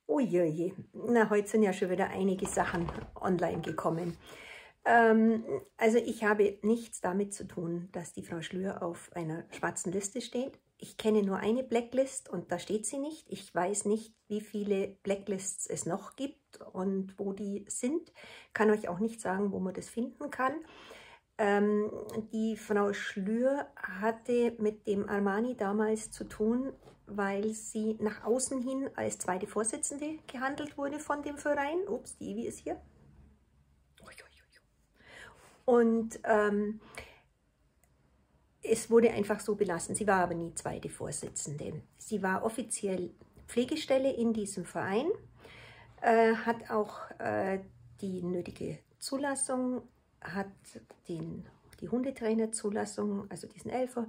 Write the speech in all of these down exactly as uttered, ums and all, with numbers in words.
Uiuiui, na, heute sind ja schon wieder einige Sachen online gekommen. Ähm, also ich habe nichts damit zu tun, dass die Frau Schlür auf einer schwarzen Liste steht. Ich kenne nur eine Blacklist und da steht sie nicht. Ich weiß nicht, wie viele Blacklists es noch gibt und wo die sind. Kann euch auch nicht sagen, wo man das finden kann. Ähm, die Frau Schlür hatte mit dem Armani damals zu tun, weil sie nach außen hin als zweite Vorsitzende gehandelt wurde von dem Verein. Ups, die Evi ist hier. Und ähm, es wurde einfach so belassen. Sie war aber nie zweite Vorsitzende. Sie war offiziell Pflegestelle in diesem Verein, äh, hat auch äh, die nötige Zulassung, hat den, die Hundetrainerzulassung, also diesen Elfer,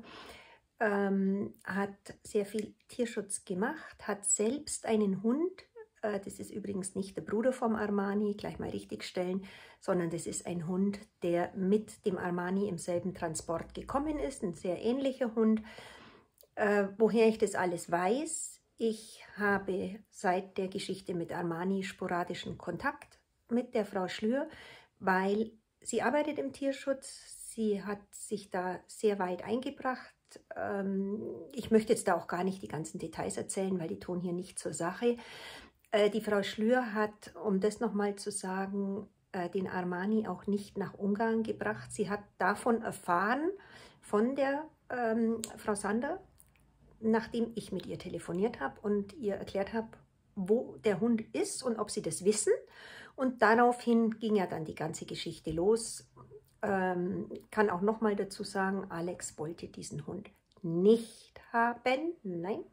ähm, hat sehr viel Tierschutz gemacht, hat selbst einen Hund. Äh, das ist übrigens nicht der Bruder vom Armani, gleich mal richtigstellen, sondern das ist ein Hund, der mit dem Armani im selben Transport gekommen ist, ein sehr ähnlicher Hund. Äh, woher ich das alles weiß: Ich habe seit der Geschichte mit Armani sporadischen Kontakt mit der Frau Schlür, weil sie arbeitet im Tierschutz, sie hat sich da sehr weit eingebracht. Ähm, ich möchte jetzt da auch gar nicht die ganzen Details erzählen, weil die tun hier nicht zur Sache. Äh, die Frau Schlür hat, um das nochmal zu sagen, äh, den Armani auch nicht nach Ungarn gebracht. Sie hat davon erfahren, von der ähm, Frau Sander, nachdem ich mit ihr telefoniert habe und ihr erklärt habe, wo der Hund ist und ob sie das wissen. Und daraufhin ging ja dann die ganze Geschichte los. Ähm, kann auch noch mal dazu sagen, Alex wollte diesen Hund nicht haben, nein.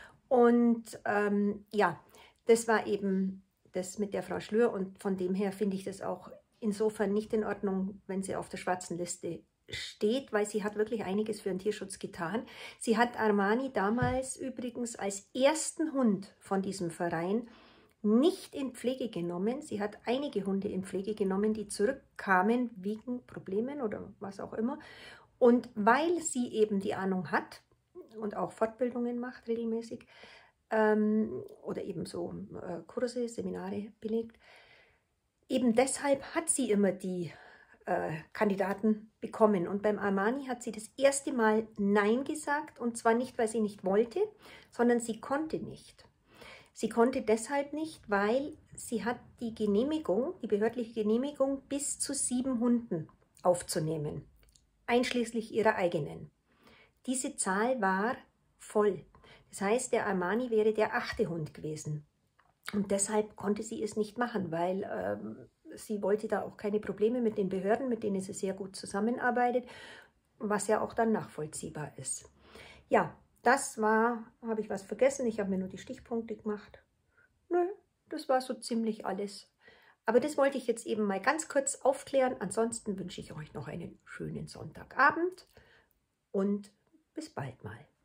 Und ähm, ja, das war eben das mit der Frau Schlür und von dem her finde ich das auch insofern nicht in Ordnung, wenn sie auf der schwarzen Liste steht, weil sie hat wirklich einiges für den Tierschutz getan. Sie hat Armani damals übrigens als ersten Hund von diesem Verein nicht in Pflege genommen. Sie hat einige Hunde in Pflege genommen, die zurückkamen wegen Problemen oder was auch immer. Und weil sie eben die Ahnung hat und auch Fortbildungen macht regelmäßig ähm, oder eben so äh, Kurse, Seminare belegt, eben deshalb hat sie immer die äh, Kandidaten bekommen. Und beim Armani hat sie das erste Mal Nein gesagt, und zwar nicht, weil sie nicht wollte, sondern sie konnte nicht. Sie konnte deshalb nicht, weil sie hat die Genehmigung, die behördliche Genehmigung, bis zu sieben Hunden aufzunehmen, einschließlich ihrer eigenen. Diese Zahl war voll. Das heißt, der Armani wäre der achte Hund gewesen. Und deshalb konnte sie es nicht machen, weil ähm, sie wollte da auch keine Probleme mit den Behörden, mit denen sie sehr gut zusammenarbeitet, was ja auch dann nachvollziehbar ist. Ja, das war, habe ich was vergessen? Ich habe mir nur die Stichpunkte gemacht. Nö, das war so ziemlich alles. Aber das wollte ich jetzt eben mal ganz kurz aufklären. Ansonsten wünsche ich euch noch einen schönen Sonntagabend und bis bald mal.